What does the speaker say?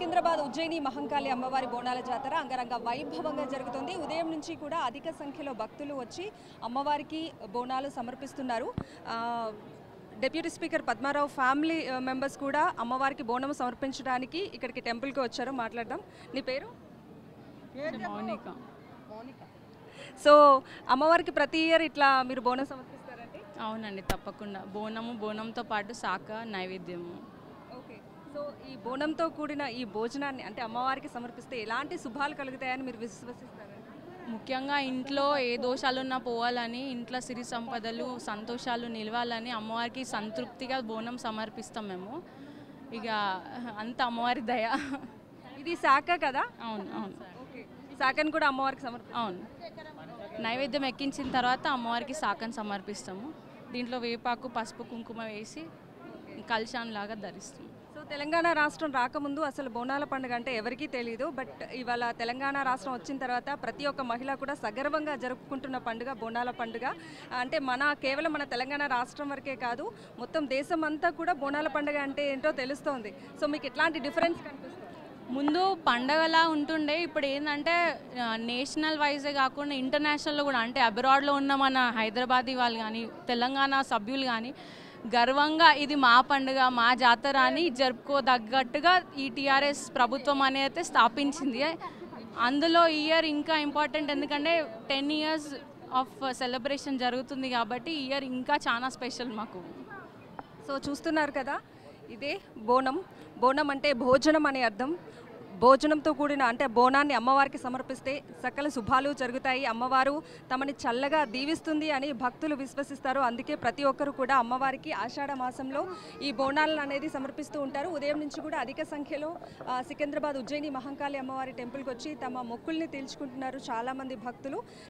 సికింద్రాబాద్ ఉజ్జయిని మహంకాళి అమ్మవారి బోనాల జాతర అంగరంగ వైభవంగా జరుగుతుంది. ఉదయం నుంచి కూడా అధిక సంఖ్యలో భక్తులు వచ్చి అమ్మవారికి బోనాలు సమర్పిస్తున్నారు. Deputy speaker Padmarao family members కూడా అమ్మవారికి బోనం సమర్పించడానికి ఇక్కడికి టెంపుల్కి వచ్చారు. మాట్లాడదాం. నీ పేరు? మౌనిక. సో అమ్మవారికి ప్రతి ఇయర్ ఇట్లా మీరు బోనం సమర్పిస్తారండి? అవునండి, తప్పకుండా. బోనంతో పాటు శాఖ నైవేద్యము. ఓకే. సో ఈ బోనంతో కూడిన ఈ భోజనాన్ని అంటే అమ్మవారికి సమర్పిస్తే ఎలాంటి శుభాలు కలుగుతాయని మీరు విశ్వసిస్తారండి? ముఖ్యంగా ఇంట్లో ఏ దోషాలున్నా పోవాలని, ఇంట్లో సిరి సంపదలు సంతోషాలు నిలవాలని అమ్మవారికి సంతృప్తిగా బోనం సమర్పిస్తాం మేము. ఇక అంత అమ్మవారి దయ. ఇది శాఖ కదా? అవును అవును. ఓకే. శాఖను కూడా అమ్మవారికి అవును. నైవేద్యం ఎక్కించిన తర్వాత అమ్మవారికి శాఖను సమర్పిస్తాము. దీంట్లో వేపాకు, పసుపు, కుంకుమ వేసి కలశాన్లాగా ధరిస్తాము. సో తెలంగాణ రాష్ట్రం రాకముందు అసలు బోనాల పండుగ అంటే ఎవరికీ తెలియదు. బట్ ఇవాళ తెలంగాణ రాష్ట్రం వచ్చిన తర్వాత ప్రతి ఒక్క మహిళ కూడా సగర్వంగా జరుపుకుంటున్న పండుగ బోనాల పండుగ. అంటే కేవలం మన తెలంగాణ రాష్ట్రం వరకే కాదు, మొత్తం దేశం అంతా కూడా బోనాల పండుగ అంటే ఏంటో తెలుస్తోంది. సో మీకు ఎట్లాంటి డిఫరెన్స్ కనిపిస్తుంది? ముందు పండగలా ఉంటుండే, ఇప్పుడు ఏంటంటే నేషనల్ వైజే కాకుండా ఇంటర్నేషనల్లో కూడా, అంటే అబ్రాడ్లో ఉన్న మన హైదరాబాదీ వాళ్ళు కానీ తెలంగాణ సభ్యులు కానీ గర్వంగా ఇది మా పండుగ, మా జాతర అని జరుపుకోదగ్గట్టుగా ఈ టీఆర్ఎస్ ప్రభుత్వం అనేది స్థాపించింది. అందులో ఈ ఇయర్ ఇంకా ఇంపార్టెంట్, ఎందుకంటే 10 years ఆఫ్ సెలబ్రేషన్ జరుగుతుంది కాబట్టి ఈ ఇయర్ ఇంకా చాలా స్పెషల్ మాకు. సో చూస్తున్నారు కదా, ఇదే బోనం. బోనం అంటే భోజనం అనే అర్థం. భోజనంతో కూడిన అంటే బోనాన్ని అమ్మవారికి సమర్పిస్తే సకల శుభాలు జరుగుతాయి, అమ్మవారు తమని చల్లగా దీవిస్తుంది అని భక్తులు విశ్వసిస్తారు. అందుకే ప్రతి ఒక్కరు కూడా అమ్మవారికి ఆషాఢ మాసంలో ఈ బోనాలను అనేది సమర్పిస్తూ ఉంటారు. ఉదయం నుంచి కూడా అధిక సంఖ్యలో సికింద్రాబాద్ ఉజ్జయిని మహంకాళి అమ్మవారి టెంపుల్కి వచ్చి తమ మొక్కుల్ని తీర్చుకుంటున్నారు చాలామంది భక్తులు.